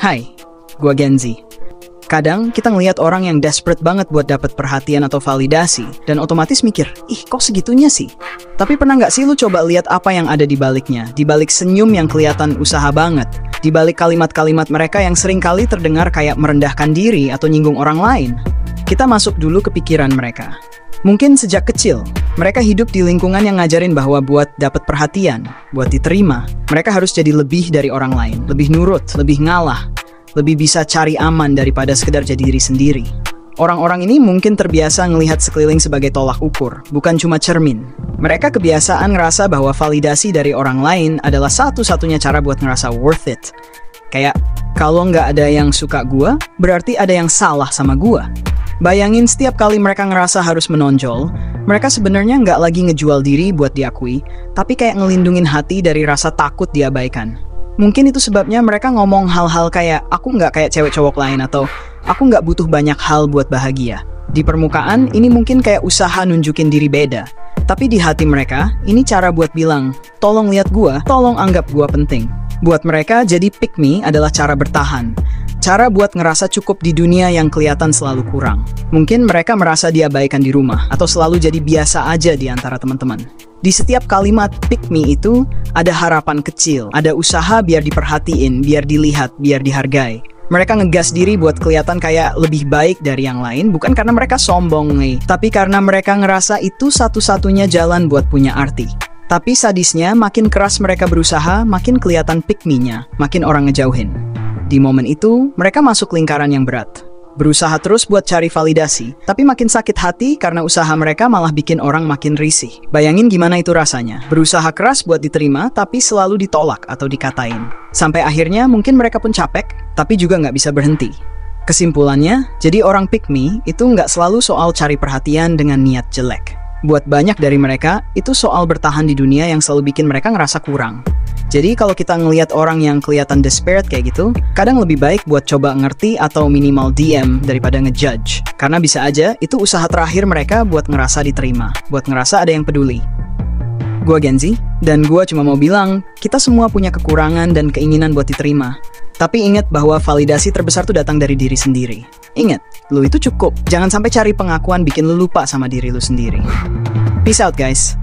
Hai, gua Genzi. Kadang kita ngelihat orang yang desperate banget buat dapat perhatian atau validasi, dan otomatis mikir, ih kok segitunya sih? Tapi pernah nggak sih lu coba lihat apa yang ada di baliknya? Di balik senyum yang kelihatan usaha banget, di balik kalimat-kalimat mereka yang sering kali terdengar kayak merendahkan diri atau nyinggung orang lain. Kita masuk dulu ke pikiran mereka. Mungkin sejak kecil, mereka hidup di lingkungan yang ngajarin bahwa buat dapat perhatian, buat diterima, mereka harus jadi lebih dari orang lain, lebih nurut, lebih ngalah, lebih bisa cari aman daripada sekedar jadi diri sendiri. Orang-orang ini mungkin terbiasa ngelihat sekeliling sebagai tolak ukur, bukan cuma cermin. Mereka kebiasaan ngerasa bahwa validasi dari orang lain adalah satu-satunya cara buat ngerasa worth it. Kayak, kalau nggak ada yang suka gua, berarti ada yang salah sama gua. Bayangin setiap kali mereka ngerasa harus menonjol, mereka sebenarnya nggak lagi ngejual diri buat diakui, tapi kayak ngelindungin hati dari rasa takut diabaikan. Mungkin itu sebabnya mereka ngomong hal-hal kayak, aku nggak kayak cewek cowok lain, atau aku nggak butuh banyak hal buat bahagia. Di permukaan, ini mungkin kayak usaha nunjukin diri beda. Tapi di hati mereka, ini cara buat bilang, tolong lihat gua, tolong anggap gua penting. Buat mereka, jadi pick me adalah cara bertahan. Cara buat ngerasa cukup di dunia yang kelihatan selalu kurang. Mungkin mereka merasa diabaikan di rumah, atau selalu jadi biasa aja di antara teman-teman. Di setiap kalimat pick me itu, ada harapan kecil, ada usaha biar diperhatiin, biar dilihat, biar dihargai. Mereka ngegas diri buat kelihatan kayak lebih baik dari yang lain, bukan karena mereka sombong nih, tapi karena mereka ngerasa itu satu-satunya jalan buat punya arti. Tapi sadisnya, makin keras mereka berusaha, makin kelihatan pick me-nya, makin orang ngejauhin. Di momen itu, mereka masuk lingkaran yang berat. Berusaha terus buat cari validasi, tapi makin sakit hati karena usaha mereka malah bikin orang makin risih. Bayangin gimana itu rasanya, berusaha keras buat diterima, tapi selalu ditolak atau dikatain. Sampai akhirnya mungkin mereka pun capek, tapi juga nggak bisa berhenti. Kesimpulannya, jadi orang pick me itu nggak selalu soal cari perhatian dengan niat jelek. Buat banyak dari mereka, itu soal bertahan di dunia yang selalu bikin mereka ngerasa kurang. Jadi kalau kita ngelihat orang yang kelihatan desperate kayak gitu, kadang lebih baik buat coba ngerti atau minimal DM daripada ngejudge. Karena bisa aja itu usaha terakhir mereka buat ngerasa diterima, buat ngerasa ada yang peduli. Gua Genzi, dan gua cuma mau bilang, kita semua punya kekurangan dan keinginan buat diterima. Tapi ingat bahwa validasi terbesar tuh datang dari diri sendiri. Ingat, lu itu cukup. Jangan sampai cari pengakuan bikin lu lupa sama diri lu sendiri. Peace out guys.